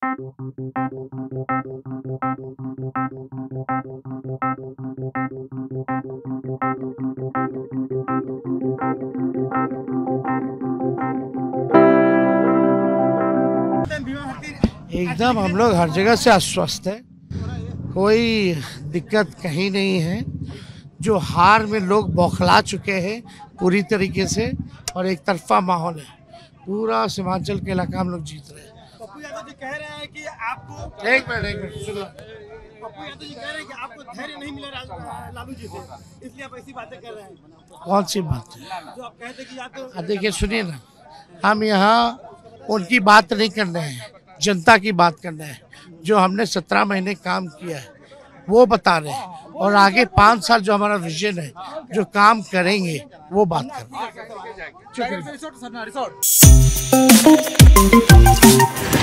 एकदम हम लोग हर जगह से आश्वस्त है, कोई दिक्कत कहीं नहीं है। जो हार में लोग बौखला चुके हैं पूरी तरीके से और एक तरफा माहौल है, पूरा सीमांचल के इलाका हम लोग जीत रहे हैं। पप्पू यादव जी कह रहे हैं कि आपको एक मिनट सुन लो। पप्पू यादव जी कह रहे हैं कि आपको धैर्य नहीं मिला लालू जी से, इसलिए आप ऐसी बातें कर रहे हैं। कौन सी बात है? जो आप कहते कि या तो देखिए सुनिए ना, हम यहाँ उनकी बात नहीं कर रहे हैं, जनता की बात कर रहे हैं। जो हमने 17 महीने काम किया है वो बता रहे हैं, और आगे 5 साल जो हमारा विजन है, जो काम करेंगे वो बात कर रहे हैं।